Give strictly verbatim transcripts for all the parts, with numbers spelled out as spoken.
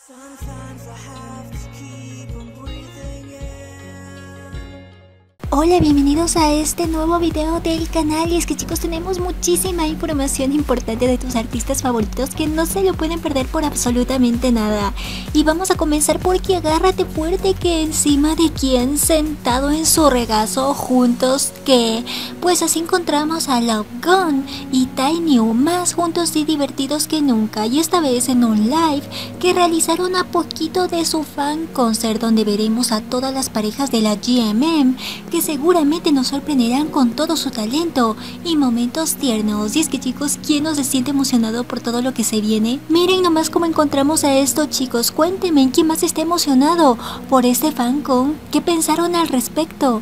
Sometimes I have to keep on breathing in. Hola, bienvenidos a este nuevo video del canal. Y es que, chicos, tenemos muchísima información importante de tus artistas favoritos que no se lo pueden perder por absolutamente nada. Y vamos a comenzar porque agárrate fuerte, que encima de quien sentado en su regazo juntos, que pues así encontramos a Love Gun y Tainyu más juntos y divertidos que nunca, y esta vez en un live que realizaron a poquito de su fan concert, donde veremos a todas las parejas de la G M M que seguramente nos sorprenderán con todo su talento y momentos tiernos. Y es que, chicos, ¿quién no se siente emocionado por todo lo que se viene? Miren nomás cómo encontramos a estos chicos. Cuéntenme, ¿quién más está emocionado por este fancon? ¿Qué pensaron al respecto?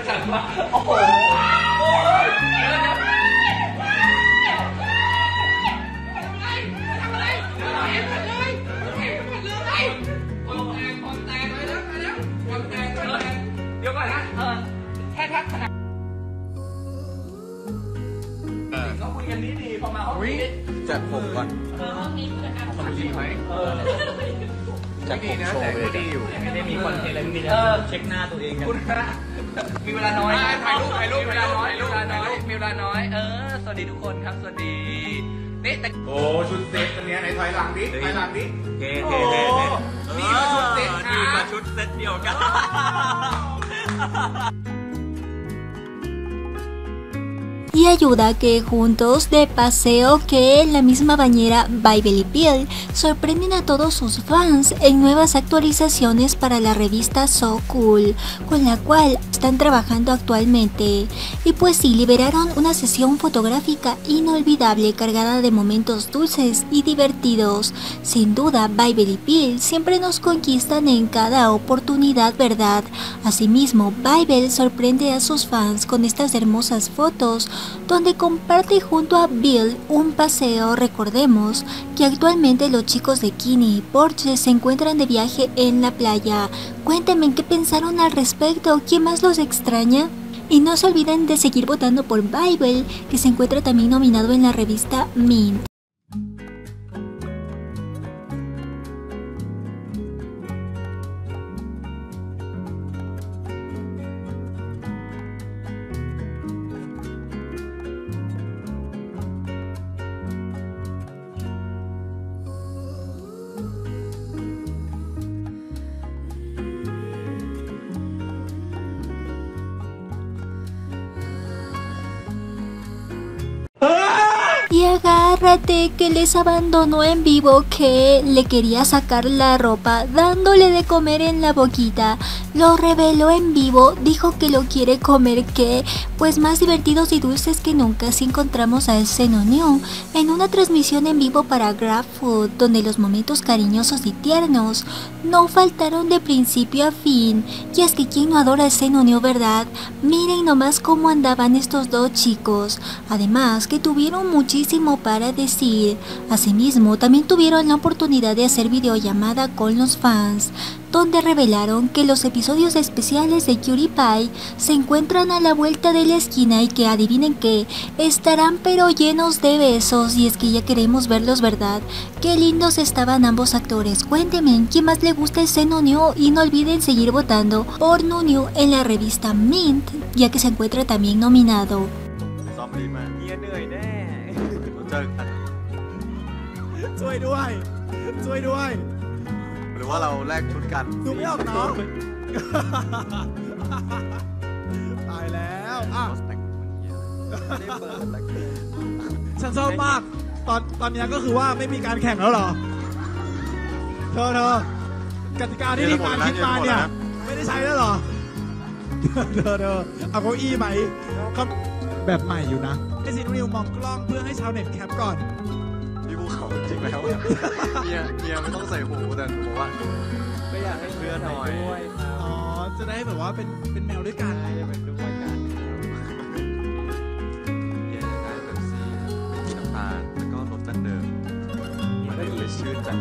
จัดผมก่อนดีไหมจัดผมโชว์เลยดีอยู่ไม่ได้มีคอนเทนต์อะไรมีแต่เช็คหน้าตัวเองกันมีเวลาน้อยถ่ายรูปถ่ายรูปเวลาน้อยเวลาน้อยมีเวลาน้อยเออสวัสดีทุกคนครับสวัสดีนี่แต่โอ้ชุดเซ็ตอันนี้ไหนถอยหลังดิถอยหลังดิเท่เท่เท่นี่คือชุดเซ็ตดีกว่าชุดเซ็ตเดียวกัน Y ayuda que juntos de paseo que en la misma bañera Bybel y Bill sorprenden a todos sus fans en nuevas actualizaciones para la revista So Cool, con la cual están trabajando actualmente. Y pues sí, liberaron una sesión fotográfica inolvidable cargada de momentos dulces y divertidos. Sin duda, Bybel y Bill siempre nos conquistan en cada oportunidad, ¿verdad? Asimismo, Bybel sorprende a sus fans con estas hermosas fotos donde comparte junto a Bill un paseo. Recordemos que actualmente los chicos de Kenny y Porsche se encuentran de viaje en la playa. Cuéntenme qué pensaron al respecto, ¿quién más los extraña? Y no se olviden de seguir votando por Bybel, que se encuentra también nominado en la revista Mint. Y agárrate que les abandonó en vivo, que le quería sacar la ropa dándole de comer en la boquita. Lo reveló en vivo, dijo que lo quiere comer, que pues más divertidos y dulces que nunca. Si encontramos a Senonyu en una transmisión en vivo para GrabFood, donde los momentos cariñosos y tiernos no faltaron de principio a fin. Y es que quien no adora a Senonyu, ¿verdad? Miren nomás cómo andaban estos dos chicos. Además que tuvieron muchísimo para decir. Asimismo, también tuvieron la oportunidad de hacer videollamada con los fans, donde revelaron que los episodios especiales de Cutie Pie se encuentran a la vuelta de la esquina y que, adivinen qué, estarán pero llenos de besos. Y es que ya queremos verlos, ¿verdad? Qué lindos estaban ambos actores. Cuéntenme, ¿quién más le gusta el Senonyu? Y no olviden seguir votando por Nunyu en la revista Mint, ya que se encuentra también nominado. หรือว่าเราแลกชุดกันดูไม่ออกเนาะตายแล้วอ่ะฉันชอบมากตอนตอนนี้ก็คือว่าไม่มีการแข่งแล้วเหรอเธอเธอกติกาที่ทีมงานคิดมาเนี่ยไม่ได้ใช้แล้วเหรอเธอเธอเอาเก้าอี้ไหมเขาแบบใหม่อยู่นะให้ซีนิวมองกล้องเพื่อให้ชาวเน็ตแคปก่อนพี่ภูเขาจริงแล้วเมียเมียไม่ต้องใส่หูแต่ผมว่าไม่อยากให้เพื่อนหน่อยอ๋อจะได้แบบว่าเป็นเป็นแมวด้วยกันจะเป็นด้วยกันเย็นได้แบบซีน้ำตาลแล้วก็รสดั้งเดิมมันได้เลยชื่นใจ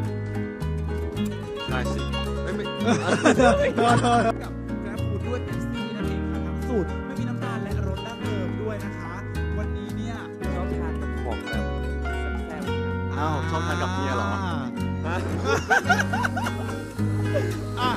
ได้สิไม่ไม่กับแกร็บฟูดด้วยเป๊ปซี่นั่นเองค่ะทั้งสูตรไม่มีน้ำตาลและรสดั้งเดิมด้วยนะคะวันนี้เนี่ยชอบทานกับของแบบแซ่บๆอ้าวชอบทานกับเมียเหรอฮะอ่ะ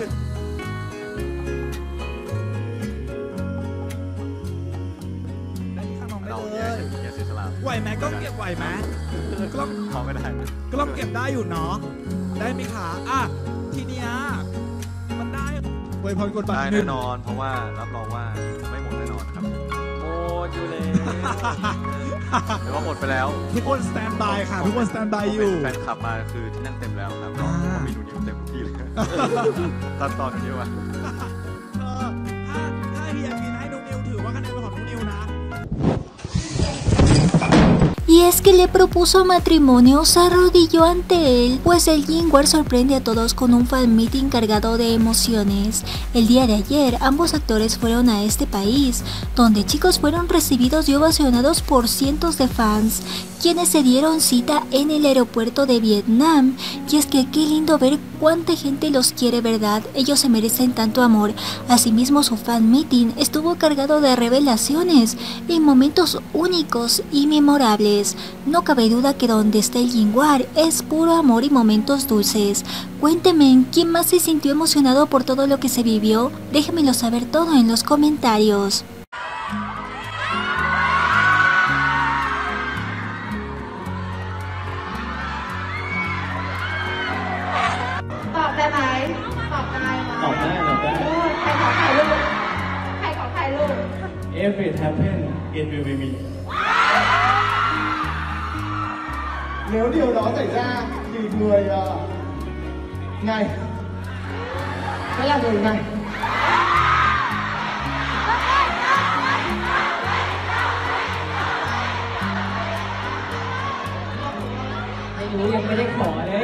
ได้ข้างน้องได้เราเลเนี่ยยเนี่ยเสียสละไหวไหมก็เก็บไหวไหมกล้องพอไม่ได้กล้องเก็บได้อยู่เนาะได้ไหมคะอ่ะทีเนี้ยมันได้อวยพรกดบัตรได้หนึ่แน่งนอนเพราะว่ารับรองว่าไม่หมดแน่นอนครับโอ้ยูเลยหรือว่าหมดไปแล้วทุกคนสแตนบายค่ะ ทุกคนสแตนบายอยู่แฟนคลับมาคือที่นั่นเต็มแล้วครับอ่าผมมีหนูนิวเต็มที่เลยตอนตอนนี้ว่ะเออถ้าถ้าเฮียกินให้นุ๊กนิวถือว่าคะแนนเป็นของนุ๊กนิวนะ Y es que le propuso matrimonio, se arrodilló ante él, pues el Jinwar sorprende a todos con un fan meeting cargado de emociones. El día de ayer, ambos actores fueron a este país, donde chicos fueron recibidos y ovacionados por cientos de fans, quienes se dieron cita en el aeropuerto de Vietnam. Y es que qué lindo ver cuánta gente los quiere, ¿verdad? Ellos se merecen tanto amor. Asimismo, su fan meeting estuvo cargado de revelaciones y momentos únicos y memorables. No cabe duda que donde está el Jinwar es puro amor y momentos dulces. Cuéntenme, ¿quién más se sintió emocionado por todo lo que se vivió? Déjenmelo saber todo en los comentarios. ตอบได้ไหมตอบได้ไหมตอบได้ตอบได้ใครขอถ่ายรูปใครขอถ่ายรูป If it happen it will be me Nếu điều đó xảy ra thì người uh, này sẽ là người này. ไม่รู้ยังไม่ได้ขอเลย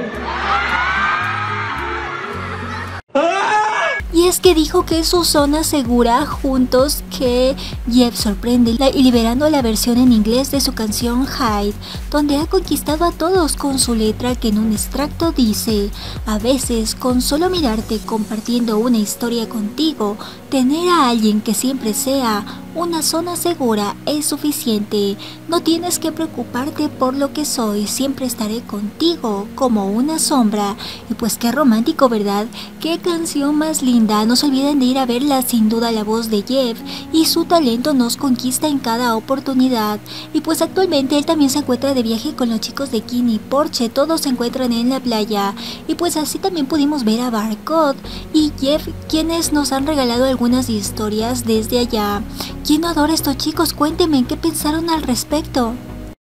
Y es que dijo que es su zona segura juntos, que Jeff sorprende y liberando la versión en inglés de su canción Hide, donde ha conquistado a todos con su letra que en un extracto dice: a veces con solo mirarte compartiendo una historia contigo, tener a alguien que siempre sea una zona segura es suficiente. No tienes que preocuparte por lo que soy, siempre estaré contigo como una sombra. Y pues qué romántico, ¿verdad? Qué canción más linda. No se olviden de ir a verla, sin duda la voz de Jeff y su talento nos conquista en cada oportunidad. Y pues actualmente él también se encuentra de viaje con los chicos de Kim y Porsche, todos se encuentran en la playa. Y pues así también pudimos ver a Barcode y Jeff, quienes nos han regalado algunas historias desde allá. ¿Quién no adora a estos chicos? Cuéntenme qué pensaron al respecto.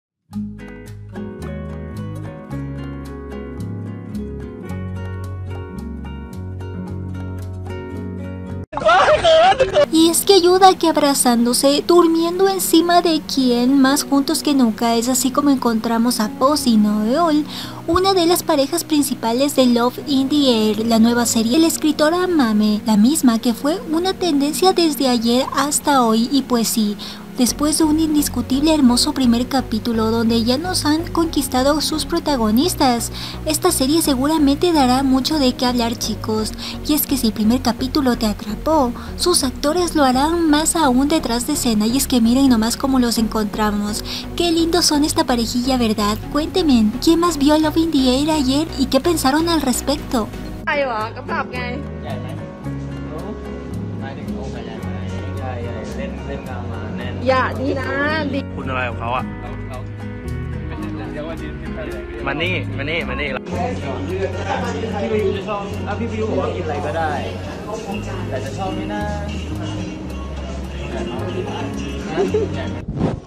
Y es que ayuda que abrazándose, durmiendo encima de quien, más juntos que nunca. Es así como encontramos a Posey y Noel, una de las parejas principales de Love in the Air, la nueva serie de la escritora Mame, la misma que fue una tendencia desde ayer hasta hoy. Y pues sí, después de un indiscutible hermoso primer capítulo donde ya nos han conquistado sus protagonistas, esta serie seguramente dará mucho de qué hablar, chicos. Y es que si el primer capítulo te atrapó, sus actores lo harán más aún detrás de escena. Y es que miren nomás cómo los encontramos. Qué lindos son esta parejilla, ¿verdad? Cuéntenme, ¿quién más vio Love in the Air ayer y qué pensaron al respecto? ใครวะกำกับไงใหญ่ไหมรู้หมายถึงโอกาสใหญ่ไหมใหญ่ใหญ่เล่นเล่นกลางมาแน่นอย่าดีนะดีคุณอะไรของเขาอ่ะมานี่มานี่มานี่พี่วิวจะชอบอ่ะพี่วิวบอกว่ากินอะไรก็ได้ แต่จะชอบไหมนะใหญ่ไหม